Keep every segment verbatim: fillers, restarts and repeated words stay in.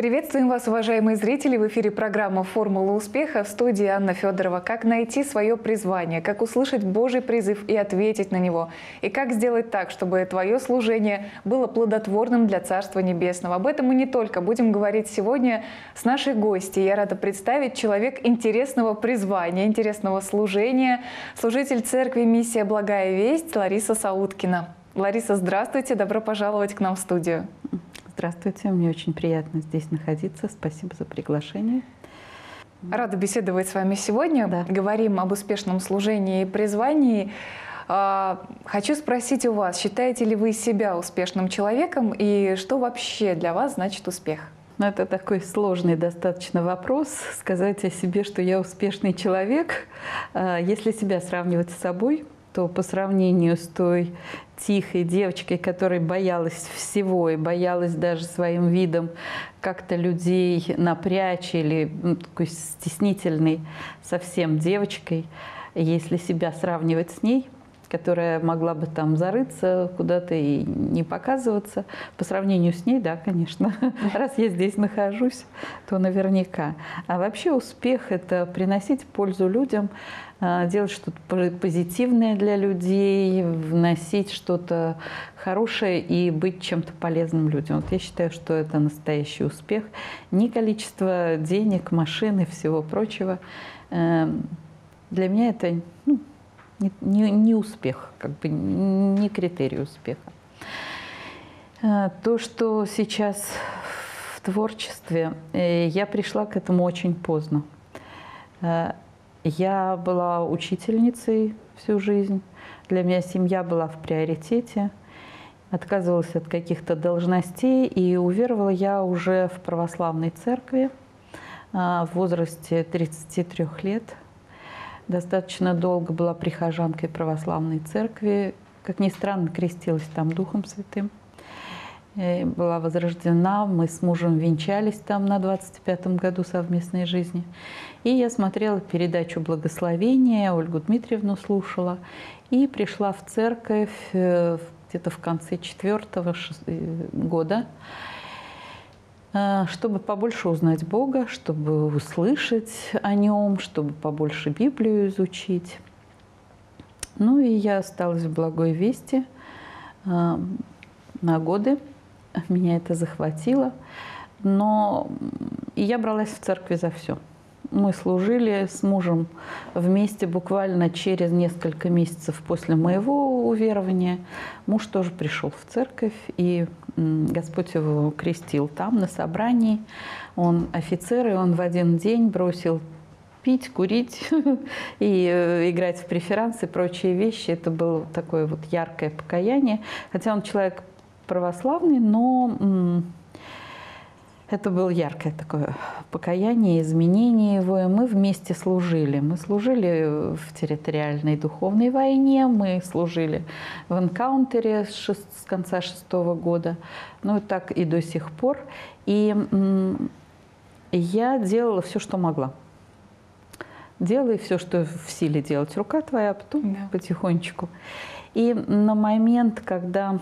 Приветствуем вас, уважаемые зрители! В эфире программа «Формула успеха», в студии Анна Федорова. Как найти свое призвание, как услышать Божий призыв и ответить на него, и как сделать так, чтобы твое служение было плодотворным для Царства Небесного. Об этом мы не только будем говорить сегодня с нашей гостьей. Я рада представить человек интересного призвания, интересного служения, служитель церкви «Миссия Благая Весть» Лариса Сауткина. Лариса, здравствуйте, добро пожаловать к нам в студию. Здравствуйте, мне очень приятно здесь находиться. Спасибо за приглашение. Рада беседовать с вами сегодня. Да. Говорим об успешном служении и призвании. Хочу спросить у вас, считаете ли вы себя успешным человеком и что вообще для вас значит успех? Ну, это такой сложный достаточно вопрос. Сказать о себе, что я успешный человек, если себя сравнивать с собой, то по сравнению с той тихой девочкой, которая боялась всего и боялась даже своим видом как-то людей напрячь, или ну, такой стеснительной совсем девочкой, если себя сравнивать с ней, которая могла бы там зарыться куда-то и не показываться, по сравнению с ней, да, конечно, раз я здесь нахожусь, то наверняка. А вообще успех – это приносить пользу людям, делать что-то позитивное для людей, вносить что-то хорошее и быть чем-то полезным людям. Вот я считаю, что это настоящий успех. Не количество денег, машин и всего прочего. Для меня это ну, не, не, не успех, как бы не критерий успеха. То, что сейчас в творчестве, я пришла к этому очень поздно. Я была учительницей всю жизнь. Для меня семья была в приоритете. Отказывалась от каких-то должностей. И уверовала я уже в православной церкви в возрасте тридцати трёх лет. Достаточно долго была прихожанкой православной церкви. Как ни странно, крестилась там Духом Святым. И была возрождена. Мы с мужем венчались там на двадцать пятом году совместной жизни. И я смотрела передачу «Благословение», Ольгу Дмитриевну слушала. И пришла в церковь где-то в конце четвертого года, чтобы побольше узнать Бога, чтобы услышать о Нем, чтобы побольше Библию изучить. Ну и я осталась в Благой Вести на годы. Меня это захватило. Но и я бралась в церкви за все. Мы служили с мужем вместе буквально через несколько месяцев после моего уверования. Муж тоже пришел в церковь, и Господь его крестил там, на собрании. Он офицер, и он в один день бросил пить, курить и играть в преферанс и прочие вещи. Это было такое вот яркое покаяние. Хотя он человек православный, но это было яркое такое покаяние, изменение его, и мы вместе служили. Мы служили в территориальной духовной войне, мы служили в энкаунтере с, шест... с конца шестого года, ну и так и до сих пор. И я делала все, что могла. Делай все, что в силе делать. Рука твоя, а потом да. потихонечку. И на момент, когда...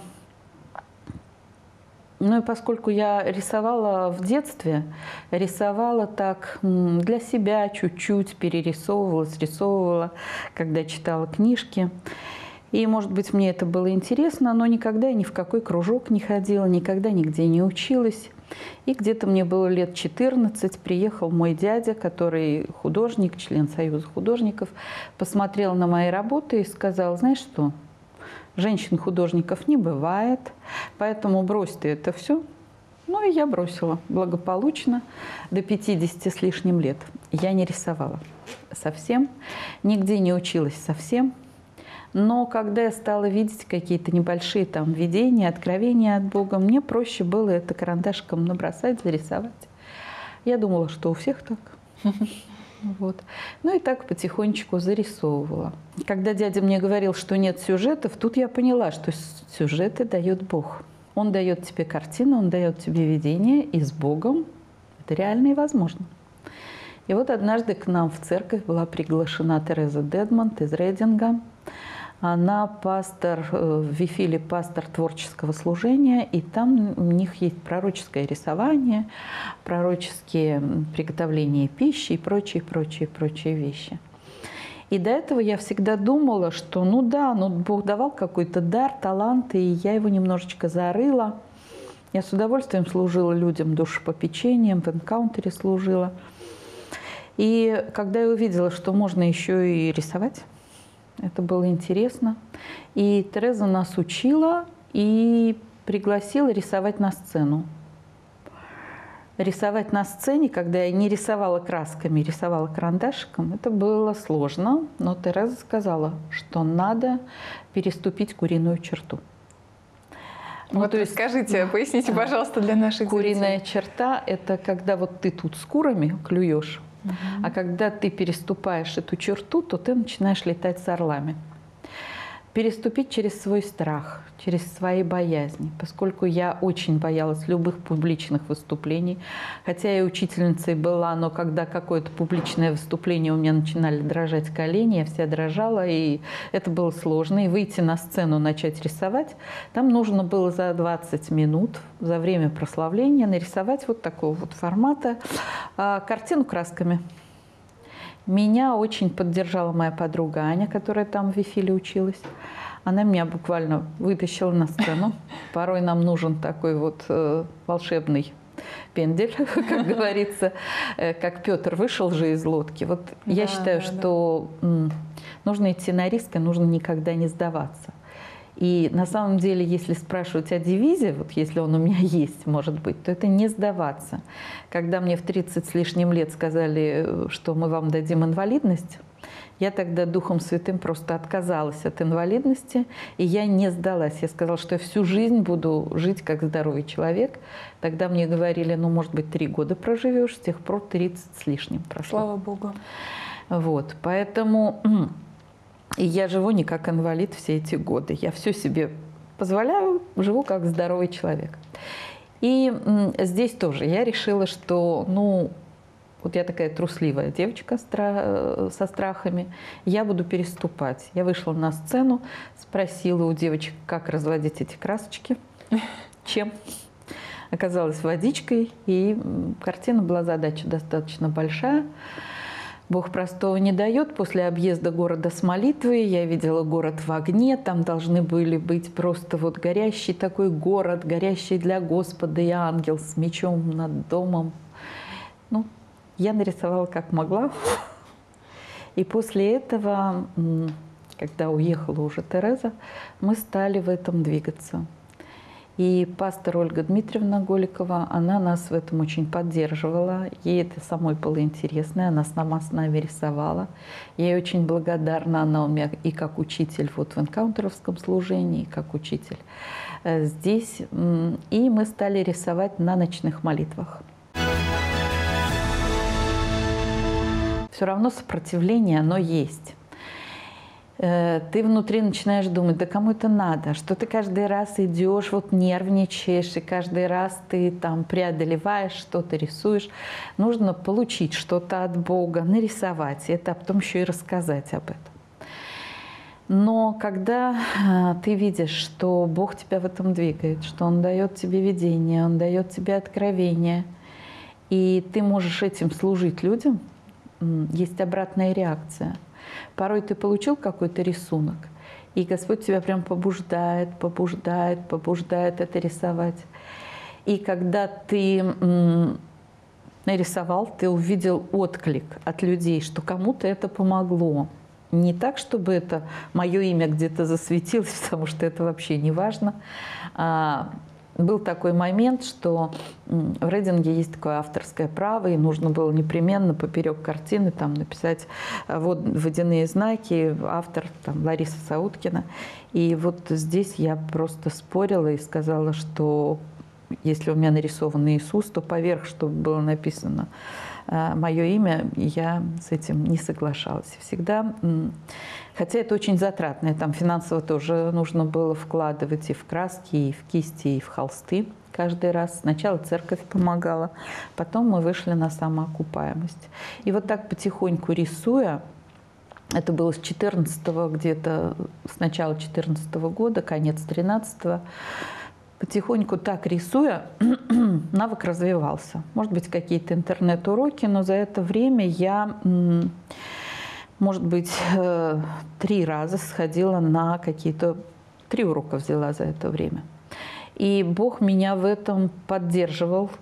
Ну и поскольку я рисовала в детстве, рисовала так для себя чуть-чуть, перерисовывала, срисовывала, когда читала книжки. И, может быть, мне это было интересно, но никогда я ни в какой кружок не ходила, никогда нигде не училась. И где-то мне было лет четырнадцать, приехал мой дядя, который художник, член Союза художников, посмотрел на мои работы и сказал: знаешь что? Женщин-художников не бывает, поэтому брось ты это все. Ну и я бросила благополучно до пятидесяти с лишним лет. Я не рисовала совсем, нигде не училась совсем. Но когда я стала видеть какие-то небольшие там видения, откровения от Бога, мне проще было это карандашиком набросать, зарисовать. Я думала, что у всех так. Вот. Ну и так потихонечку зарисовывала. Когда дядя мне говорил, что нет сюжетов, тут я поняла, что сюжеты дает Бог. Он дает тебе картину, он дает тебе видение, и с Богом это реально и возможно. И вот однажды к нам в церковь была приглашена Тереза Дедмонд из Рейдинга. Она пастор, в Вифиле пастор творческого служения, и там у них есть пророческое рисование, пророческие приготовления пищи и прочие, прочие, прочие вещи. И до этого я всегда думала, что ну да, ну Бог давал какой-то дар, талант, и я его немножечко зарыла. Я с удовольствием служила людям душепопечением, в энкаунтере служила. И когда я увидела, что можно еще и рисовать, это было интересно. И Тереза нас учила и пригласила рисовать на сцену. Рисовать на сцене, когда я не рисовала красками, рисовала карандашиком, это было сложно. Но Тереза сказала, что надо переступить куриную черту. Ну, вот то есть, скажите, поясните, пожалуйста, для наших куриная зрителей. черта – это когда вот ты тут с курами клюешь, угу. а когда ты переступаешь эту черту, то ты начинаешь летать с орлами. Переступить через свой страх, через свои боязни, поскольку я очень боялась любых публичных выступлений, хотя я учительницей была, но когда какое-то публичное выступление у меня начинали дрожать колени, я вся дрожала, и это было сложно. И выйти на сцену, начать рисовать, там нужно было за двадцать минут, за время прославления, нарисовать вот такого вот формата картину красками. Меня очень поддержала моя подруга Аня, которая там в Вифиле училась. Она меня буквально вытащила на сцену. Порой нам нужен такой вот э, волшебный пендель, как говорится, э, как Петр вышел же из лодки. Вот да, я считаю, да, что да. нужно идти на риск, и нужно никогда не сдаваться. И на самом деле, если спрашивать о девизе, вот если он у меня есть, может быть, то это не сдаваться. Когда мне в тридцать с лишним лет сказали, что мы вам дадим инвалидность, я тогда Духом Святым просто отказалась от инвалидности, и я не сдалась. Я сказала, что я всю жизнь буду жить как здоровый человек. Тогда мне говорили, ну, может быть, три года проживешь, с тех пор тридцать с лишним прошло. Слава Богу. Вот, поэтому... И я живу не как инвалид все эти годы. Я все себе позволяю, живу как здоровый человек. И здесь тоже я решила, что, ну, вот я такая трусливая девочка со страхами, я буду переступать. Я вышла на сцену, спросила у девочек, как разводить эти красочки, чем. Оказалось, водичкой, и картина была, задача достаточно большая. Бог простого не дает. После объезда города с молитвой я видела город в огне. Там должны были быть просто вот горящий такой город, горящий для Господа, и ангел с мечом над домом. Ну, я нарисовала как могла. И после этого, когда уехала уже Тереза, мы стали в этом двигаться. И пастор Ольга Дмитриевна Голикова, она нас в этом очень поддерживала. Ей это самой было интересно, она сама с нами рисовала. Я ей очень благодарна, она у меня и как учитель вот в энкаунтеровском служении, и как учитель здесь. И мы стали рисовать на ночных молитвах. Все равно сопротивление, оно есть. Ты внутри начинаешь думать, да кому это надо, что ты каждый раз идешь, вот нервничаешь, и каждый раз ты там преодолеваешь что-то, рисуешь. Нужно получить что-то от Бога, нарисовать это, а потом еще и рассказать об этом. Но когда ты видишь, что Бог тебя в этом двигает, что Он дает тебе видение, Он дает тебе откровение, и ты можешь этим служить людям, есть обратная реакция. Порой ты получил какой-то рисунок, и Господь тебя прям побуждает, побуждает, побуждает это рисовать. И когда ты нарисовал, ты увидел отклик от людей, что кому-то это помогло. Не так, чтобы это мое имя где-то засветилось, потому что это вообще не важно. Был такой момент, что в рейдинге есть такое авторское право, и нужно было непременно поперек картины там написать вот водяные знаки, автор там Лариса Сауткина. И вот здесь я просто спорила и сказала, что если у меня нарисован Иисус, то поверх, чтобы было написано мое имя, я с этим не соглашалась. Всегда, хотя это очень затратно, там финансово тоже нужно было вкладывать и в краски, и в кисти, и в холсты каждый раз. Сначала церковь помогала, потом мы вышли на самоокупаемость. И вот так потихоньку рисуя, Это было с четырнадцатого, где-то с начала четырнадцатого года, конец тринадцатого. Потихоньку так рисуя, навык развивался. Может быть, какие-то интернет-уроки, но за это время я, может быть, три раза сходила на какие-то... Три урока взяла за это время. И Бог меня в этом поддерживал.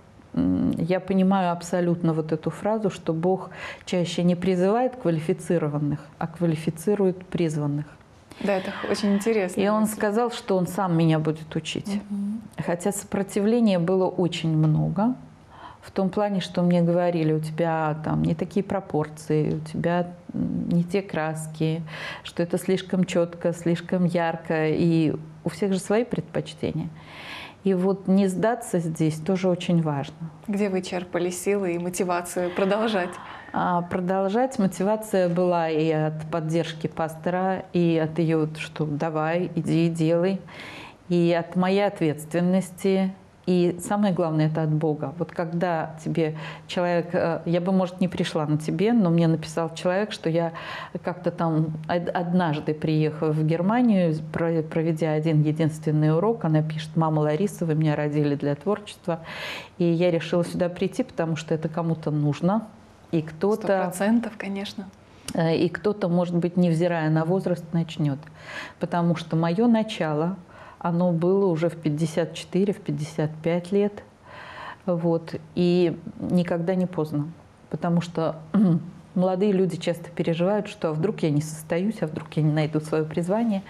Я понимаю абсолютно вот эту фразу, что Бог чаще не призывает квалифицированных, а квалифицирует призванных. Да, это очень интересно. И Он сказал, что Он сам меня будет учить. Угу. Хотя сопротивления было очень много. В том плане, что мне говорили, у тебя там не такие пропорции, у тебя не те краски, что это слишком четко, слишком ярко. И у всех же свои предпочтения. И вот не сдаться здесь тоже очень важно. Где вы черпали силы и мотивацию продолжать? А продолжать мотивация была и от поддержки пастора, и от ее, что давай, иди, делай, и от моей ответственности. И самое главное, это от Бога. Вот когда тебе человек, я бы, может, не пришла на тебе, но мне написал человек, что я как-то там однажды, приехав в Германию, проведя один единственный урок, она пишет: «Мама Лариса, вы меня родили для творчества». И я решила сюда прийти, потому что это кому-то нужно. И кто-то... Сто процентов, конечно. И кто-то, может быть, невзирая на возраст, начнет. Потому что мое начало... Оно было уже в пятьдесят четыре, в пятьдесят пять лет. Вот. И никогда не поздно. Потому что молодые люди часто переживают, что а вдруг я не состоюсь, а вдруг я не найду свое призвание.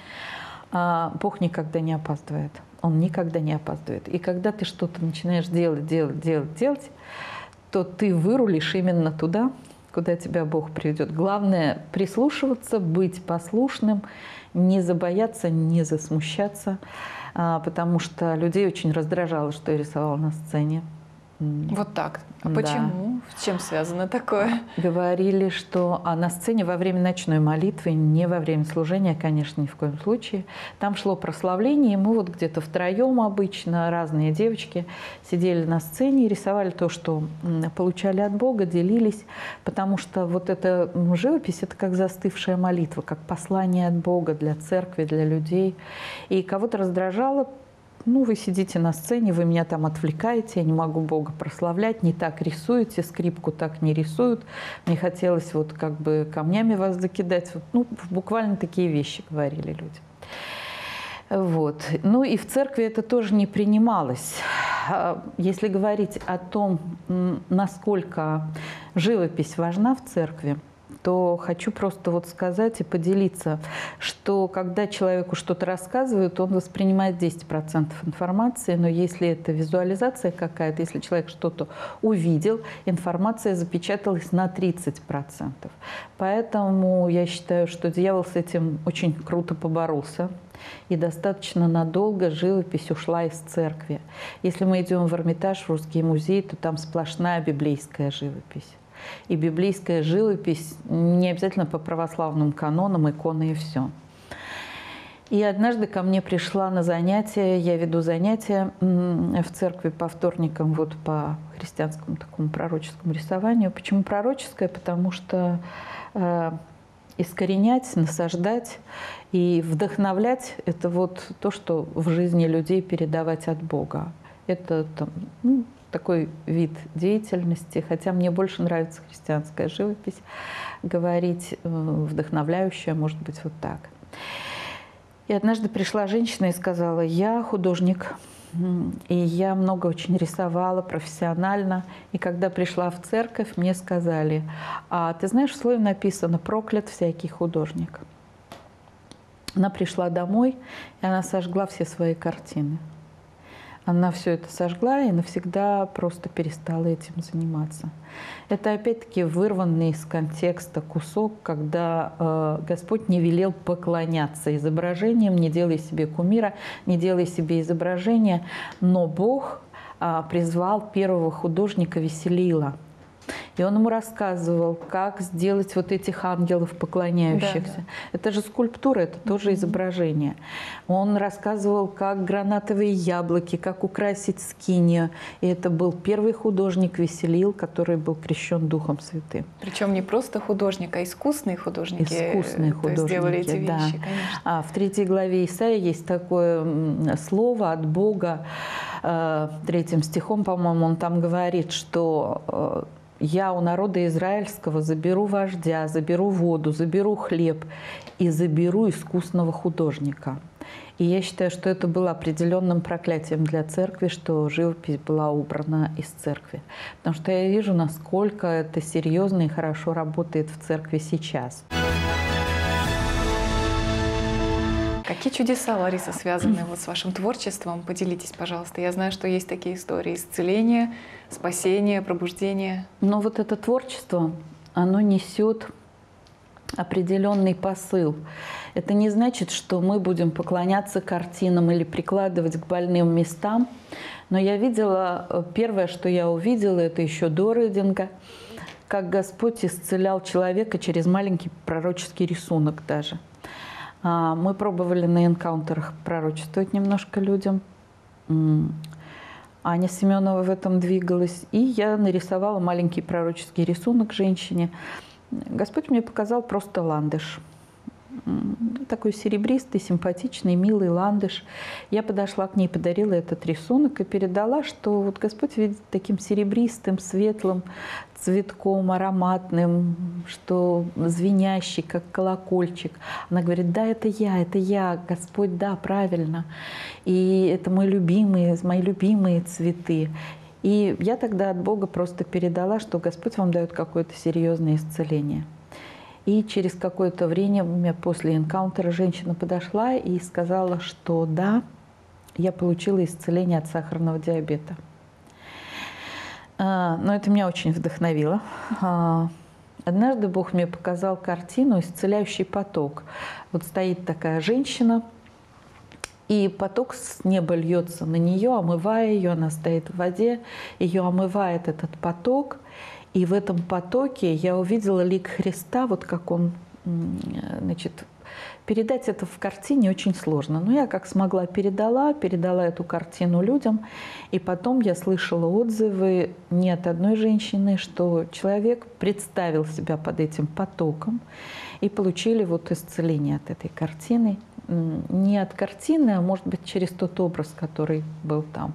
А Бог никогда не опаздывает. Он никогда не опаздывает. И когда ты что-то начинаешь делать, делать, делать, делать, то ты вырулишь именно туда, куда тебя Бог приведет. Главное — прислушиваться, быть послушным, не забояться, не засмущаться, потому что людей очень раздражало, что я рисовала на сцене. Вот так. А почему? Да. С чем связано такое? Говорили, что а на сцене во время ночной молитвы, не во время служения, конечно, ни в коем случае. Там шло прославление, и мы вот где-то втроем обычно, разные девочки, сидели на сцене и рисовали то, что получали от Бога, делились, потому что вот эта живопись — это как застывшая молитва, как послание от Бога для церкви, для людей. И кого-то раздражало: ну, вы сидите на сцене, вы меня там отвлекаете, я не могу Бога прославлять, не так рисуете, скрипку так не рисуют. Мне хотелось вот как бы камнями вас закидать. Вот, ну, буквально такие вещи говорили люди. Вот. Ну и в церкви это тоже не принималось. Если говорить о том, насколько живопись важна в церкви, то хочу просто вот сказать и поделиться, что когда человеку что-то рассказывают, он воспринимает десять процентов информации, но если это визуализация какая-то, если человек что-то увидел, информация запечаталась на тридцать процентов. Поэтому я считаю, что дьявол с этим очень круто поборолся. И достаточно надолго живопись ушла из церкви. Если мы идем в Эрмитаж, в Русский музей, то там сплошная библейская живопись. И библейская живопись не обязательно по православным канонам, иконы и все. И однажды ко мне пришла на занятия, я веду занятия в церкви по вторникам, вот по христианскому такому пророческому рисованию. Почему пророческое? Потому что э, искоренять, насаждать и вдохновлять – это вот то, что в жизни людей передавать от Бога. Это там, ну, такой вид деятельности, хотя мне больше нравится христианская живопись, говорить вдохновляющая, может быть, вот так. И однажды пришла женщина и сказала: я художник, и я много очень рисовала профессионально. И когда пришла в церковь, мне сказали: а ты знаешь, в слове написано «проклят всякий художник». Она пришла домой, и она сожгла все свои картины. Она все это сожгла и навсегда просто перестала этим заниматься. Это опять-таки вырванный из контекста кусок, когда э, Господь не велел поклоняться изображениям, не делай себе кумира, не делай себе изображения, но Бог э, призвал первого художника Веселила. И он ему рассказывал, как сделать вот этих ангелов поклоняющихся. Да, да. Это же скульптура, это тоже mm-hmm. изображение. Он рассказывал, как гранатовые яблоки, как украсить скинию. И это был первый художник Веселил, который был крещен Духом Святым. Причем не просто художник, а искусные художники. Искусные художники, сделали эти да. вещи, конечно. А в третьей главе Исаии есть такое слово от Бога. Третьим стихом, по-моему, он там говорит, что «Я у народа израильского заберу вождя, заберу воду, заберу хлеб и заберу искусного художника». И я считаю, что это было определенным проклятием для церкви, что живопись была убрана из церкви. Потому что я вижу, насколько это серьезно и хорошо работает в церкви сейчас. Какие чудеса, Лариса, связаны вот с вашим творчеством? Поделитесь, пожалуйста. Я знаю, что есть такие истории исцеления, спасения, пробуждения. Но вот это творчество, оно несет определенный посыл. Это не значит, что мы будем поклоняться картинам или прикладывать к больным местам. Но я видела, первое, что я увидела, это еще до рейдинга, как Господь исцелял человека через маленький пророческий рисунок даже. Мы пробовали на энкаунтерах пророчествовать немножко людям. Аня Семенова в этом двигалась. И я нарисовала маленький пророческий рисунок женщине. Господь мне показал просто ландыш. Такой серебристый, симпатичный, милый ландыш. Я подошла к ней, подарила этот рисунок и передала, что вот Господь видит таким серебристым, светлым цветком, ароматным, что звенящий, как колокольчик. Она говорит: да, это я, это я, Господь, да, правильно. И это мой любимый, мои любимые цветы. И я тогда от Бога просто передала, что Господь вам дает какое-то серьезное исцеление. И через какое-то время после энкаунтера женщина подошла и сказала, что да, я получила исцеление от сахарного диабета. Но это меня очень вдохновило. Однажды Бог мне показал картину «Исцеляющий поток». Вот стоит такая женщина, и поток с неба льется на нее, омывая ее, она стоит в воде, ее омывает этот поток. И в этом потоке я увидела лик Христа, вот как он, значит, передать это в картине очень сложно. Но я как смогла передала, передала эту картину людям. И потом я слышала отзывы не от одной женщины, что человек представил себя под этим потоком и получили вот исцеление от этой картины. Не от картины, а может быть через тот образ, который был там.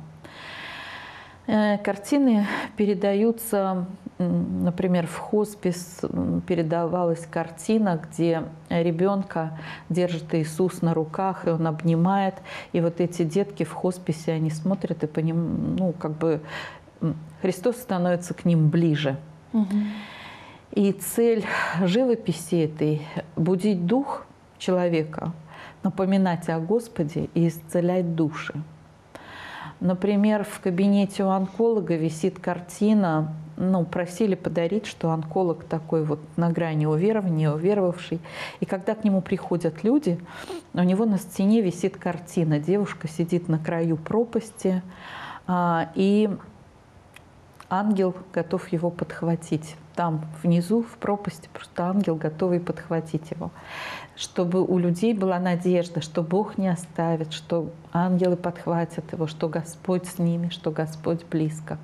Картины передаются, например, в хоспис передавалась картина, где ребенка держит Иисус на руках, и он обнимает. И вот эти детки в хосписе, они смотрят и понимают, ну, как бы Христос становится к ним ближе. Угу. И цель живописи этой – будить дух человека, напоминать о Господе и исцелять души. Например, в кабинете у онколога висит картина, ну, просили подарить, что онколог такой вот на грани уверования, уверовавший. И когда к нему приходят люди, у него на стене висит картина. Девушка сидит на краю пропасти, и ангел готов его подхватить. Там внизу, в пропасти, просто ангел, готовый подхватить его. Чтобы у людей была надежда, что Бог не оставит, что ангелы подхватят его, что Господь с ними, что Господь близко.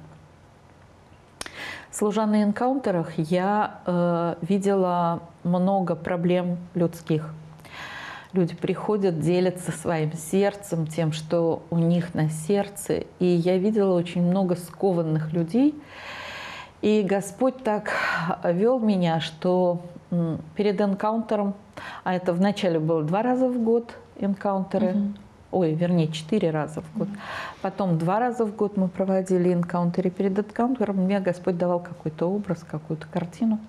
Служа на энкаунтерах, я э, видела много проблем людских. Люди приходят, делятся своим сердцем, тем, что у них на сердце. И я видела очень много скованных людей. И Господь так вел меня, что перед энкаунтером, а это вначале было два раза в год энкаунтеры, mm-hmm. ой, вернее, четыре раза в год. Mm-hmm. Потом два раза в год мы проводили энкаунтеры. Перед энкаунтером мне Господь давал какой-то образ, какую-то картину.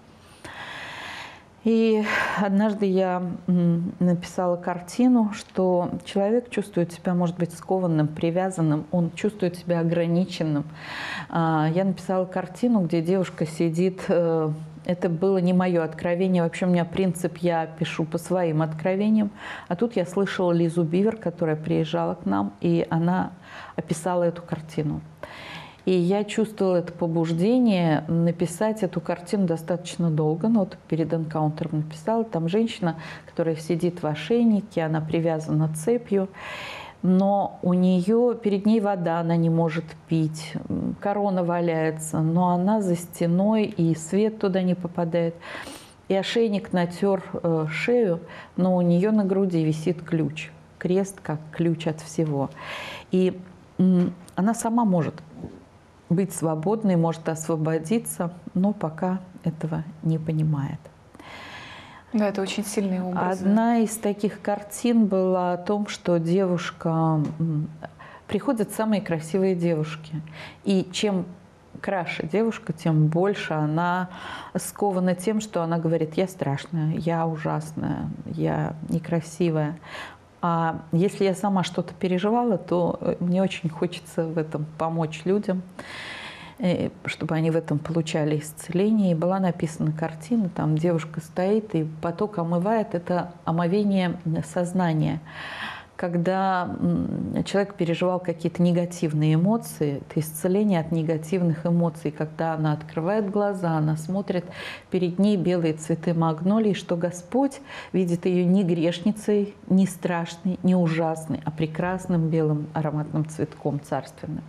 И однажды я написала картину, что человек чувствует себя, может быть, скованным, привязанным, он чувствует себя ограниченным. Я написала картину, где девушка сидит. Это было не мое откровение. Вообще у меня принцип, я пишу по своим откровениям. А тут я слышала Лизу Бивер, которая приезжала к нам, и она описала эту картину. И я чувствовала это побуждение написать эту картину достаточно долго. Ну, вот перед энкаунтером написала. Там женщина, которая сидит в ошейнике, она привязана цепью. Но у нее, перед ней вода, она не может пить, корона валяется, но она за стеной, и свет туда не попадает. И ошейник натер э, шею, но у нее на груди висит ключ, крест как ключ от всего. И м, она сама может быть свободной, может освободиться, но пока этого не понимает. Да, это очень сильный образ. Одна из таких картин была о том, что девушка... Приходят самые красивые девушки. И чем краше девушка, тем больше она скована тем, что она говорит: я страшная, я ужасная, я некрасивая. А если я сама что-то переживала, то мне очень хочется в этом помочь людям, чтобы они в этом получали исцеление. И была написана картина, там девушка стоит, и поток омывает. Это омовение сознания. Когда человек переживал какие-то негативные эмоции, это исцеление от негативных эмоций. Когда она открывает глаза, она смотрит, перед ней белые цветы магнолии, что Господь видит ее не грешницей, не страшной, не ужасной, а прекрасным белым ароматным цветком царственным.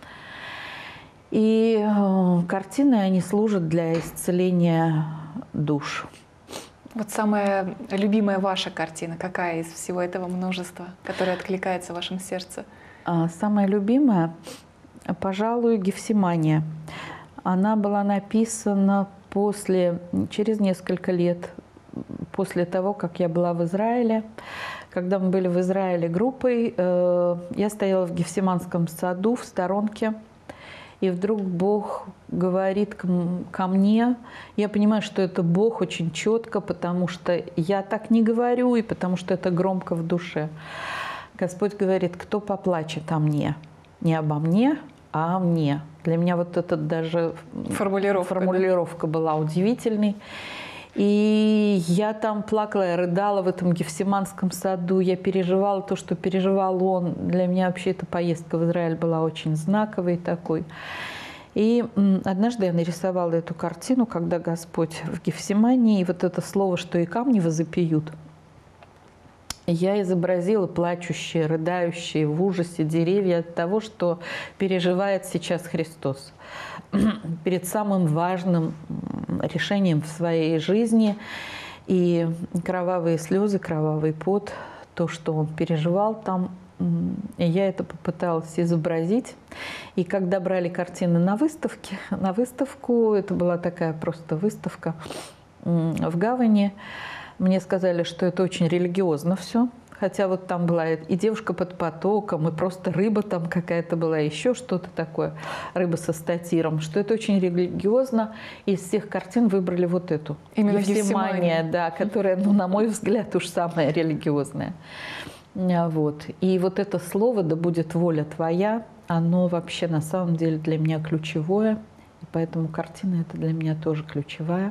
И картины, они служат для исцеления душ. Вот самая любимая ваша картина, какая из всего этого множества, которая откликается в вашем сердце? Самая любимая, пожалуй, «Гефсимания». Она была написана после, через несколько лет после того, как я была в Израиле. Когда мы были в Израиле группой, я стояла в Гефсиманском саду в сторонке. И вдруг Бог говорит ко мне, я понимаю, что это Бог очень четко, потому что я так не говорю, и потому что это громко в душе. Господь говорит: кто поплачет о мне? Не обо мне, а о мне. Для меня вот эта даже формулировка, формулировка да? была удивительной. И я там плакала, я рыдала в этом Гефсиманском саду, я переживала то, что переживал он. Для меня вообще эта поездка в Израиль была очень знаковой такой. И однажды я нарисовала эту картину, когда Господь в Гефсимании, и вот это слово, что и камни возопьют. Я изобразила плачущие, рыдающие в ужасе деревья от того, что переживает сейчас Христос перед самым важным решением в своей жизни. И кровавые слезы, кровавый пот, то, что он переживал там, и я это попыталась изобразить. И когда брали картины на выставке, на выставку, это была такая просто выставка в Гавани, мне сказали, что это очень религиозно все. Хотя вот там была и девушка под потоком, и просто рыба там какая-то была, еще что-то такое, рыба со статиром, что это очень религиозно. Из всех картин выбрали вот эту. Именно Гефсимания, да, которая, ну, на мой взгляд, уж самая религиозная. Вот. И вот это слово «да будет воля твоя», оно вообще на самом деле для меня ключевое. И поэтому картина это для меня тоже ключевая.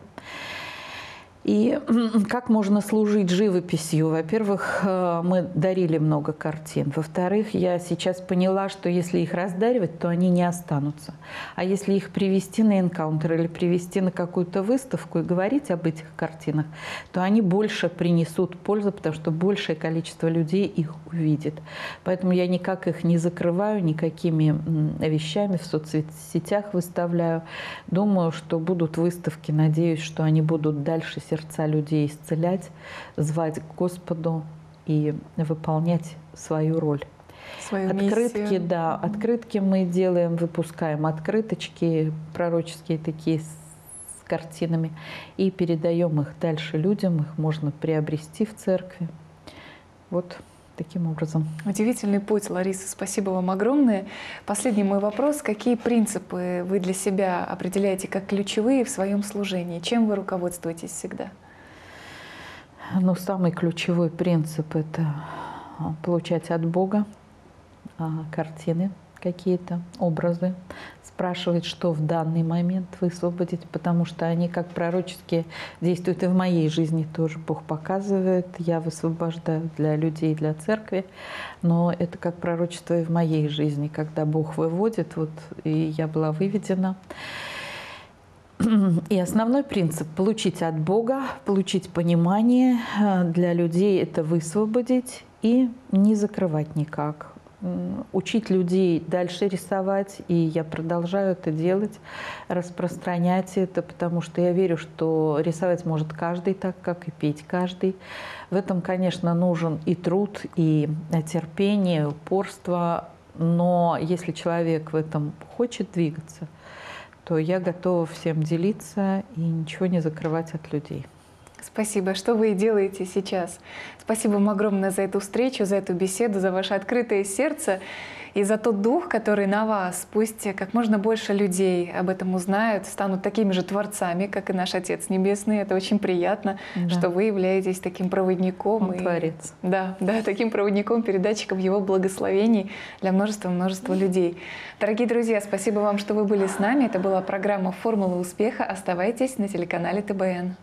И как можно служить живописью? Во-первых, мы дарили много картин. Во-вторых, я сейчас поняла, что если их раздаривать, то они не останутся. А если их привезти на энкаунтер или привезти на какую-то выставку и говорить об этих картинах, то они больше принесут пользу, потому что большее количество людей их увидит. Поэтому я никак их не закрываю, никакими вещами в соцсетях выставляю. Думаю, что будут выставки, надеюсь, что они будут дальше сердца людей исцелять, звать к Господу и выполнять свою роль. Свою открытки, миссию. Да, открытки мы делаем, выпускаем открыточки пророческие такие с картинами и передаем их дальше людям. Их можно приобрести в церкви. Вот таким образом. Удивительный путь, Лариса. Спасибо вам огромное. Последний мой вопрос. Какие принципы вы для себя определяете как ключевые в своем служении? Чем вы руководствуетесь всегда? Ну, самый ключевой принцип – это получать от Бога картины, какие-то образы, спрашивать, что в данный момент высвободить, потому что они как пророческие действуют и в моей жизни тоже. Бог показывает, я высвобождаю для людей, для церкви, но это как пророчество и в моей жизни, когда Бог выводит, вот и я была выведена. И основной принцип – получить от Бога, получить понимание для людей – это высвободить и не закрывать никак. Учить людей дальше рисовать, и я продолжаю это делать, распространять это, потому что я верю, что рисовать может каждый, так как и петь каждый. В этом, конечно, нужен и труд, и терпение, и упорство, но если человек в этом хочет двигаться, то я готова всем делиться и ничего не закрывать от людей. Спасибо, что вы и делаете сейчас. Спасибо вам огромное за эту встречу, за эту беседу, за ваше открытое сердце и за тот дух, который на вас. Пусть как можно больше людей об этом узнают, станут такими же творцами, как и наш Отец Небесный. Это очень приятно, да, что вы являетесь таким проводником. Он и, творец. Да, да, таким проводником, передатчиком Его благословений для множества-множества людей. Дорогие друзья, спасибо вам, что вы были с нами. Это была программа «Формула успеха». Оставайтесь на телеканале Тэ Бэ Эн.